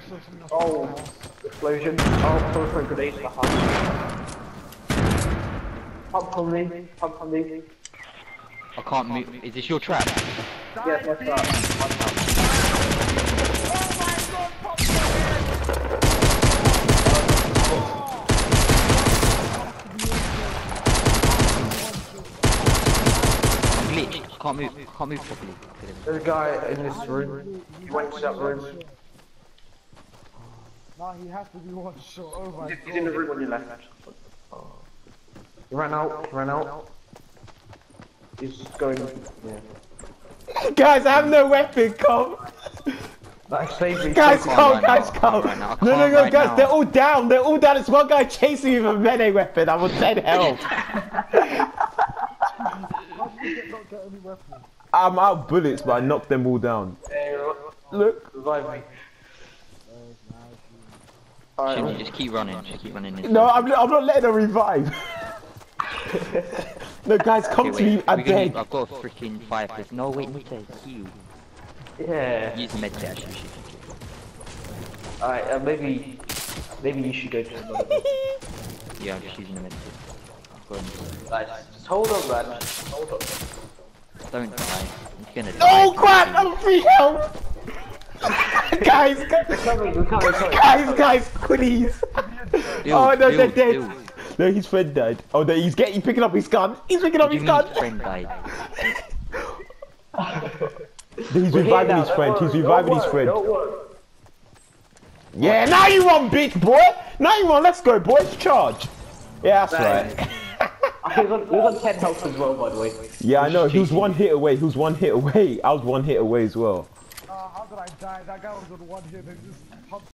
Oh, explosion. Oh, proliferate grenades behind. Pump on me, pump on me. I can't move. Is this your trap? Yes, that's right. I'm glitched. I can't move. I can't move properly. There's a guy in this room. He went to that room. Nah, he has to be one shot. Oh my god. He's in the room on your left. He ran out, he ran out. He's going, yeah. Guys, I have no weapon, come! That's saving. Guys, come, right guys, now. come! Right now. I No, can't right guys, now. they're all down, There's one guy chasing me with a melee weapon, I'm on 10 health. How did you not get any weapons? I'm out of bullets, but I knocked them all down. Look. Revive me. Should you just keep running? Just keep running. No, I'm not letting her revive. No, guys, come Okay, to me, I we're gonna- beg. I've got a freaking fire clip. No, wait, need to heal. Yeah. Use the med actually. Alright, maybe you should go to another. Yeah, I'm just using the med kit. Nice. Just hold on, man. Hold on. Don't die. You're gonna die. Oh crap, I'm free health! Guys, guys, please! Oh no, they're dead! No, his friend died. Oh no, he's picking up his gun! He's picking up his gun! His friend died. He's reviving his friend, he's reviving his friend. Yeah, now you won, bitch, boy! Now you won, let's go, boys, charge! Yeah, that's right. He was on 10 health as well, by the way. Yeah, I know, he was one hit away, I was one hit away as well. How did I die? That guy was on one hit and just pumped